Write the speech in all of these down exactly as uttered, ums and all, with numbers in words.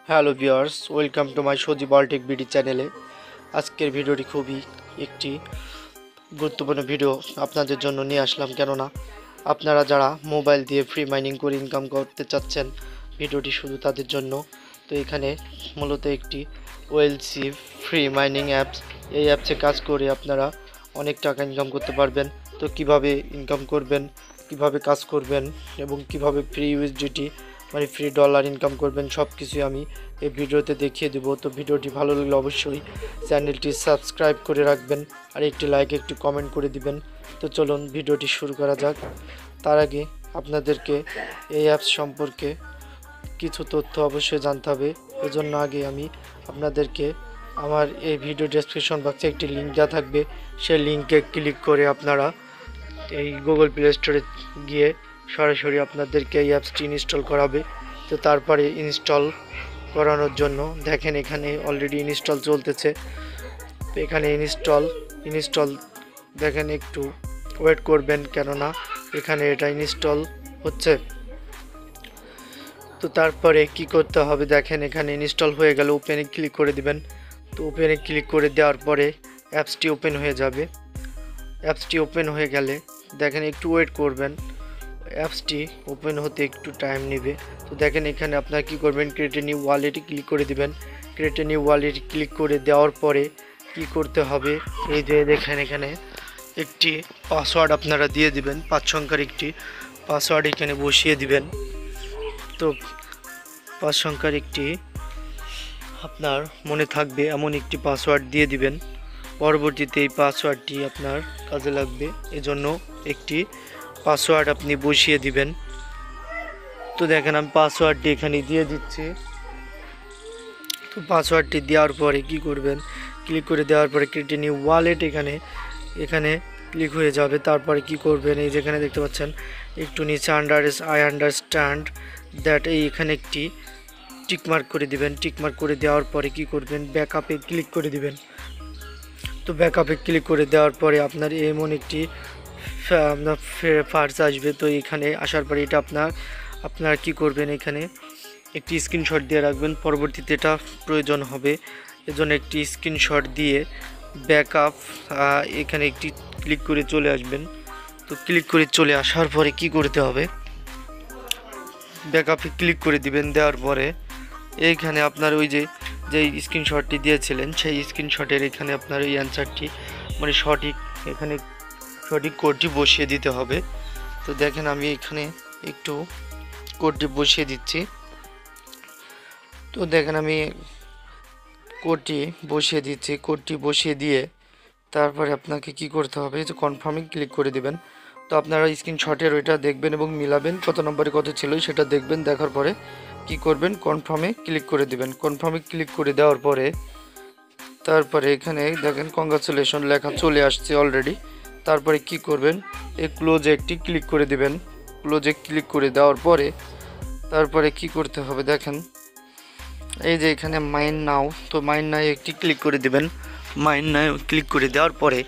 Hello viewers, welcome to my সজি বলটেক BD চ্যানেলে। আজকের ভিডিওটি খুবই একটি গুরুত্বপূর্ণ ভিডিও আপনাদের জন্য নিয়ে আসলাম, কেননা আপনারা যারা মোবাইল দিয়ে ফ্রি মাইনিং করে ইনকাম করতে চাচ্ছেন, ভিডিওটি শুধু তাদের জন্য। তো এখানে মূলত একটি ওয়ালাসি ফ্রি মাইনিং অ্যাপস, এই অ্যাপসে কাজ করে আপনারা অনেক টাকা ইনকাম করতে পারবেন। তো কিভাবে ইনকাম করবেন, কিভাবে কাজ করবেন এবং কিভাবে ফ্রি ইউএসডিটি মানে ফ্রি ডলার ইনকাম করবেন, সব কিছুই আমি এই ভিডিওতে দেখিয়ে দেবো। তো ভিডিওটি ভালো লাগলে অবশ্যই চ্যানেলটি সাবস্ক্রাইব করে রাখবেন আর একটি লাইক একটি কমেন্ট করে দিবেন। তো চলুন ভিডিওটি শুরু করা যাক। তার আগে আপনাদেরকে এই অ্যাপস সম্পর্কে কিছু তথ্য অবশ্যই জানতে হবে। এজন্য আগে আমি আপনাদেরকে আমার এই ভিডিও ডেসক্রিপশন বক্সে একটি লিঙ্ক দেওয়া থাকবে, সেই লিঙ্কে ক্লিক করে আপনারা এই গুগল প্লে স্টোরে গিয়ে সরাসরি আপনাদেরকে এই অ্যাপসটি ইনস্টল করাবে। তো তারপরে ইনস্টল করানোর জন্য দেখেন এখানে অলরেডি ইনস্টল চলতেছে। তো এখানে ইনস্টল ইনস্টল দেখেন, একটু ওয়েট করবেন, কেননা এখানে এটা ইনস্টল হচ্ছে। তো তারপরে কি করতে হবে দেখেন, এখানে ইনস্টল হয়ে গেলে ওপেনে ক্লিক করে দিবেন। তো ওপেনে ক্লিক করে দেওয়ার পরে অ্যাপসটি ওপেন হয়ে যাবে। অ্যাপসটি ওপেন হয়ে গেলে দেখেন একটু ওয়েট করবেন, অ্যাপসটি ওপেন হতে একটু টাইম নেবে। তো দেখেন এখানে আপনারা কি করবেন, ক্রিয়েট এ নিউ ওয়ালেটে ক্লিক করে দিবেন। ক্রিয়েট এ নিউ ওয়ালেটে ক্লিক করে দেওয়ার পরে কি করতে হবে, এই যে দেখেন এখানে একটি পাসওয়ার্ড আপনারা দিয়ে দিবেন, পাঁচ সংখ্যার একটি পাসওয়ার্ড এখানে বসিয়ে দিবেন। তো পাঁচ সংখ্যার একটি আপনার মনে থাকবে এমন একটি পাসওয়ার্ড দিয়ে দিবেন। পরবর্তীতে এই পাসওয়ার্ডটি আপনার কাজে লাগবে, এজন্য একটি পাসওয়ার্ড আপনি বসিয়ে দিবেন। তো দেখেন আমি পাসওয়ার্ডটি এখানে দিয়ে দিচ্ছি। তো পাসওয়ার্ডটি দেওয়ার পরে কি করবেন, ক্লিক করে দেওয়ার পরে ক্রিয়েট এ নিউ ওয়ালেট এখানে এখানে ক্লিক হয়ে যাবে। তারপরে কি করবেন, এই যেখানে দেখতে পাচ্ছেন একটু নিচে আন্ডার আই আন্ডারস্ট্যান্ড দ্যাট, এই এখানে একটি টিকমার্ক করে দিবেন। টিকমার্ক করে দেওয়ার পরে কি করবেন, ব্যাকআপে ক্লিক করে দিবেন। তো ব্যাকআপে ক্লিক করে দেওয়ার পরে আপনার এমন একটি আপনার ফার্স আসবে। তো এখানে আসার পরে এটা আপনার আপনারা কি করবেন, এখানে একটি স্ক্রিনশট দিয়ে রাখবেন, পরবর্তীতে এটা প্রয়োজন হবে। এজন্য একটি স্ক্রিনশট দিয়ে ব্যাকআপ এখানে একটি ক্লিক করে চলে আসবেন। তো ক্লিক করে চলে আসার পরে কি করতে হবে, ব্যাকআপে ক্লিক করে দিবেন। দেওয়ার পরে এইখানে আপনার ওই যে যে স্ক্রিনশটটি দিয়েছিলেন, সেই স্ক্রিনশটের এখানে আপনার এই অ্যান্সারটি মানে সঠিক এখানে সঠিক কোডটি বসিয়ে দিতে হবে। তো দেখেন আমি এখানে একটু কোডটি বসিয়ে দিচ্ছি। তো দেখেন আমি কোডটি বসিয়ে দিচ্ছি। কোডটি বসিয়ে দিয়ে তারপরে আপনাকে কি করতে হবে, যে কনফার্মে ক্লিক করে দিবেন। তো আপনারা স্ক্রিনশটের ওইটা দেখবেন এবং মিলাবেন, কত নম্বরে কত ছিল সেটা দেখবেন। দেখার পরে কি করবেন, কনফার্মে ক্লিক করে দিবেন। কনফার্মে ক্লিক করে দেওয়ার পরে তারপরে এখানে দেখেন কংগ্রাচুলেশন লেখা চলে আসছে অলরেডি। তারপরে কি করবেন, এই ক্লোজে একটি ক্লিক করে দিবেন। ক্লোজে ক্লিক করে দেওয়ার পরে তারপরে কি করতে হবে দেখেন, এই যে এখানে মাইন নাও, তো মাইন নাও একটি ক্লিক করে দিবেন। মাইন নাও ক্লিক করে দেওয়ার পরে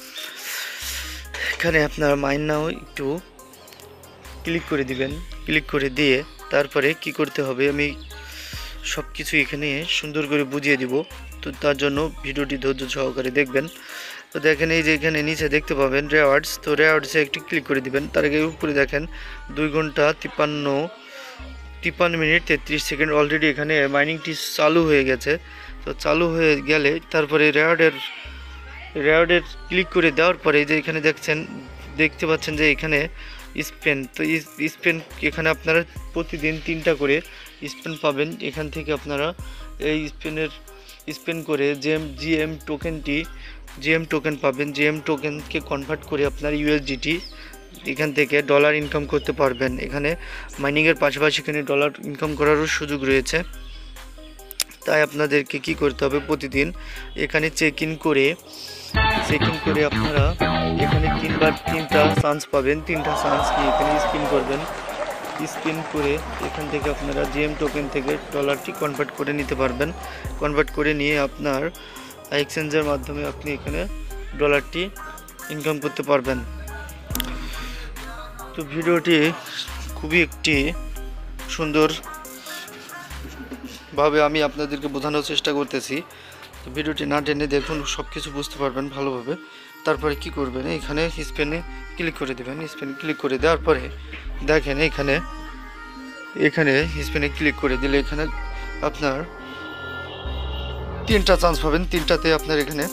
এখানে আপনার মাইন নাও একটু ক্লিক করে দিবেন। ক্লিক করে দিয়ে তারপরে কি করতে হবে, আমি সব কিছু এখানে সুন্দর করে বুঝিয়ে দিব। তো তার জন্য ভিডিওটি ধৈর্য সহকারে দেখবেন। তো দেখেন এই যে এখানে নিচে দেখতে পাবেন রেওয়ার্ডস, তো রেওয়ার্ডসে একটি ক্লিক করে দিবেন। তার আগে উপরে দেখেন দুই ঘন্টা তিপ্পান্ন তিপ্পান্ন মিনিট তেত্রিশ সেকেন্ড অলরেডি এখানে মাইনিংটি চালু হয়ে গেছে। তো চালু হয়ে গেলে তারপরে রেওয়ার্ডের রেওয়ার্ডের ক্লিক করে দেওয়ার পরে যে এখানে দেখছেন দেখতে পাচ্ছেন যে এখানে স্পেন, তো স্পেন এখানে আপনারা প্রতিদিন তিনটা করে স্পেন পাবেন। এখান থেকে আপনারা এই স্পেনের স্পেন করে জেম জিএম টোকেনটি জিএম টোকেন পাবেন। জিএম টোকেনকে কনভার্ট করে আপনার ইউএসডিটি এখান থেকে ডলার ইনকাম করতে পারবেন। এখানে মাইনিংয়ের পাশাপাশি এখানে ডলার ইনকাম করারও সুযোগ রয়েছে। তাই আপনাদেরকে কি করতে হবে, প্রতিদিন এখানে চেক ইন করে চেক ইন করে আপনারা এখানে তিনবার তিনটা চান্স পাবেন। তিনটা চান্স নিয়ে এখানে স্পিন করবেন। স্পিন করে এখান থেকে আপনারা জিএম টোকেন থেকে ডলারটি কনভার্ট করে নিতে পারবেন। কনভার্ট করে নিয়ে আপনার এক্সচেঞ্জের মাধ্যমে আপনি এখানে ডলারটি ইনকাম করতে পারবেন। তো ভিডিওটি খুবই একটি সুন্দর ভাবে আমি আপনাদেরকে বোঝানোর চেষ্টা করতেছি। তো ভিডিওটি না টেনে দেখুন, সব কিছু বুঝতে পারবেন ভালোভাবে। তারপরে কি করবেন, এখানে স্পেনে ক্লিক করে দেবেন। স্পেনে ক্লিক করে দেওয়ার পরে দেখেন এখানে এখানে স্পেনে ক্লিক করে দিলে এখানে আপনার তিনটা চান্স পাবেন। তিনটাতে আপনার এখানে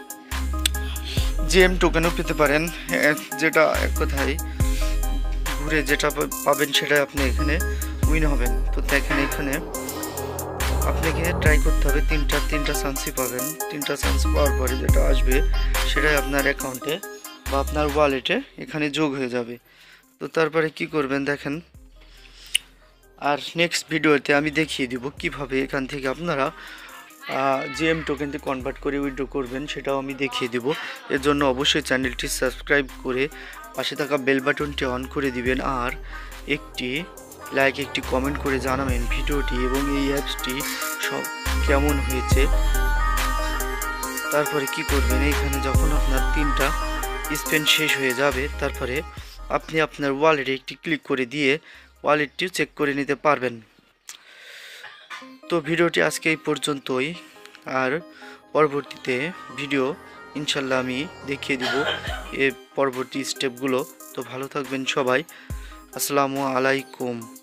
জেম টোকেনও পেতে পারেন, যেটা এক কথায় ঘুরে যেটা পাবেন সেটা আপনি এখানে উইন হবেন। তো দেখেন এখানে আপনাকে ট্রাই করতে হবে, তিনটা তিনটা চান্সই পাবেন। তিনটা চান্স পাওয়ার পরে যেটা আসবে সেটাই আপনার অ্যাকাউন্টে বা আপনার ওয়ালেটে এখানে যোগ হয়ে যাবে। তো তারপরে কি করবেন দেখেন, আর নেক্সট ভিডিওতে আমি দেখিয়ে দিব কিভাবে এখান থেকে আপনারা জিএম টোকেনতে কনভার্ট করে উইথড্র করবেন, সেটাও আমি দেখিয়ে দেব। এর জন্য অবশ্যই চ্যানেলটি সাবস্ক্রাইব করে পাশে থাকা বেল বাটনটি অন করে দিবেন, আর একটি লাইক একটি কমেন্ট করে জানাবেন ভিডিওটি এবং এই অ্যাপসটি সব কেমন হয়েছে। তারপরে কি করবেন, এইখানে যখন আপনার তিনটা স্পেন শেষ হয়ে যাবে তারপরে আপনি আপনার ওয়ালেটে একটি ক্লিক করে দিয়ে ওয়ালেটটিও চেক করে নিতে পারবেন। তো ভিডিওটি আজকে এই পর্যন্তই, আর পরবর্তীতে ভিডিও ইনশাল্লাহ আমি দেখিয়ে দিব এর পরবর্তী স্টেপগুলো। তো ভালো থাকবেন সবাই, আসসালামু আলাইকুম।